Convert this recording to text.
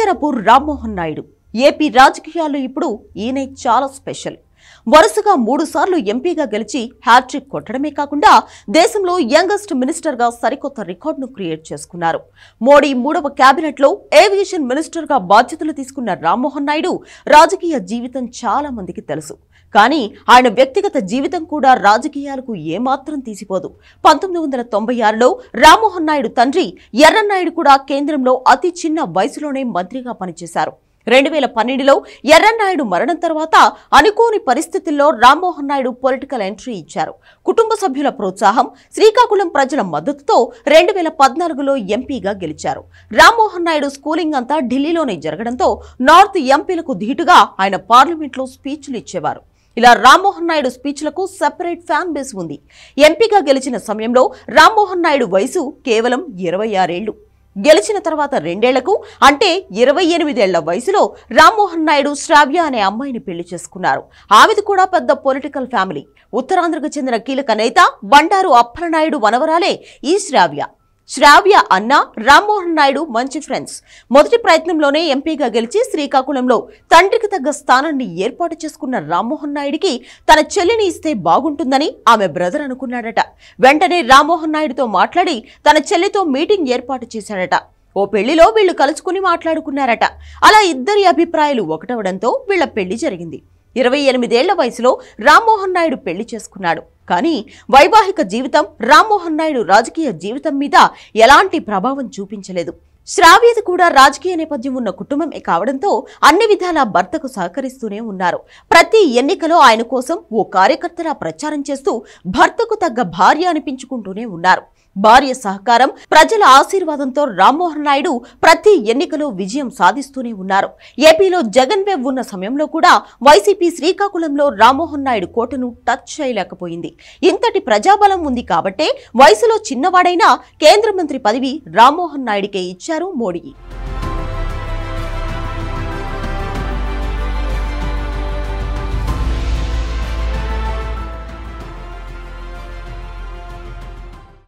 Kinjarapu Rammohan Naidu AP రాజకీయాల్లో ఇప్పుడు ఈయన చాలా స్పెషల్. వరుసగా 3 సార్లు ఎంపీగా గెలిచి హ్యాట్రిక్ కొట్టడమే కాకుండా దేశంలో యంగెస్ట్ మినిస్టర్గా సరికొత్త రికార్డును క్రియేట్ చేసుకున్నారు. మోడీ 3వ కేబినెట్లో ఏవియేషన్ మినిస్టర్గా బాధ్యతలు తీసుకున్న రామ్మోహన్ నాయుడు రాజకీయ జీవితం చాలా మందికి తెలుసు. కానీ ఆయన వ్యక్తిగత జీవితం కూడా రాజకీయాలకు ఏమాత్రం తీసిపోదు. 1996లో రామ్మోహన్ నాయుడు తండ్రి ఎర్రన్నాయుడు కూడా కేంద్రంలో అతి చిన్న వయసులోనే మంత్రిగా పనిచేశారు. 2012లో ఎర్రన్నాయుడు మరణం తర్వాత అనుకోని పరిస్థితుల్లో రామ్మోహన్ నాయుడు పొలిటికల్ ఎంట్రీ ఇచ్చారు. కుటుంబ సభ్యుల ప్రోత్సాహం, శ్రీకాకుళం ప్రజల మద్దతుతో 2014లో ఎంపీగా గెలిచారు. రామ్మోహన్ నాయుడు స్కూలింగ్ అంతా ఢిల్లీలోనే జరగడంతో నార్త్ ఎంపీలకు ధీటుగా ఆయన పార్లమెంట్లో స్పీచ్లు ఇచ్చేవారు. ఇలా రామ్మోహన్ నాయుడు స్పీచ్లకు సెపరేట్ ఫ్యాన్ బేస్ ఉంది. ఎంపీగా గెలిచిన సమయంలో రామ్మోహన్ నాయుడు వయసు కేవలం 26 ఏళ్లు. గెలిచిన తర్వాత 2 ఏళ్లకు అంటే 28 ఏళ్ల వయసులో రామ్మోహన్ నాయుడు శ్రావ్య అనే అమ్మాయిని పెళ్లి చేసుకున్నారు. ఆమెది కూడా పెద్ద పొలిటికల్ ఫ్యామిలీ. ఉత్తరాంధ్రకు చెందిన కీలక నేత బండారు అప్పలనాయుడు వనవరాలే ఈ శ్రావ్య. శ్రావ్య అన్న రామ్మోహన్ నాయుడు మంచి ఫ్రెండ్స్. మొదటి ప్రయత్నంలోనే ఎంపీగా గెలిచి శ్రీకాకుళంలో తండ్రికి తగ్గ స్థానాన్ని ఏర్పాటు చేసుకున్న రామ్మోహన్ నాయుడికి తన చెల్లిని ఇస్తే బాగుంటుందని ఆమె బ్రదర్ అనుకున్నాడట. వెంటనే రామ్మోహన్ నాయుడుతో మాట్లాడి తన చెల్లితో మీటింగ్ ఏర్పాటు చేశాడట. ఓ పెళ్లిలో వీళ్లు కలుసుకుని మాట్లాడుకున్నారట. అలా ఇద్దరి అభిప్రాయాలు ఒకటవడంతో వీళ్ల పెళ్లి జరిగింది. 28 ఏళ్ల వయసులో రామ్మోహన్ నాయుడు పెళ్లి చేసుకున్నాడు. కానీ వైవాహిక జీవితం రామ్మోహన్ నాయుడు రాజకీయ జీవితం మీద ఎలాంటి ప్రభావం చూపించలేదు. శ్రావ్యది కూడా రాజకీయ నేపథ్యం ఉన్న కుటుంబమే కావడంతో అన్ని విధాలా భర్తకు సహకరిస్తూనే ఉన్నారు. ప్రతి ఎన్నికలో ఆయన కోసం ఓ కార్యకర్తలా ప్రచారం చేస్తూ భర్తకు తగ్గ భార్య అనిపించుకుంటూనే ఉన్నారు. భార్య సహకారం, ప్రజల ఆశీర్వాదంతో రామ్మోహన్ నాయుడు ప్రతి ఎన్నికలో విజయం సాధిస్తూనే ఉన్నారు. ఏపీలో జగన్ వేవ్ ఉన్న సమయంలో కూడా వైసీపీ శ్రీకాకుళంలో రామ్మోహన్ నాయుడు కోటను టచ్ చేయలేకపోయింది. ఇంతటి ప్రజాబలం ఉంది కాబట్టే వయసులో చిన్నవాడైనా కేంద్ర మంత్రి పదవి రామ్మోహన్ నాయుడికే ఇచ్చారు మోడీ.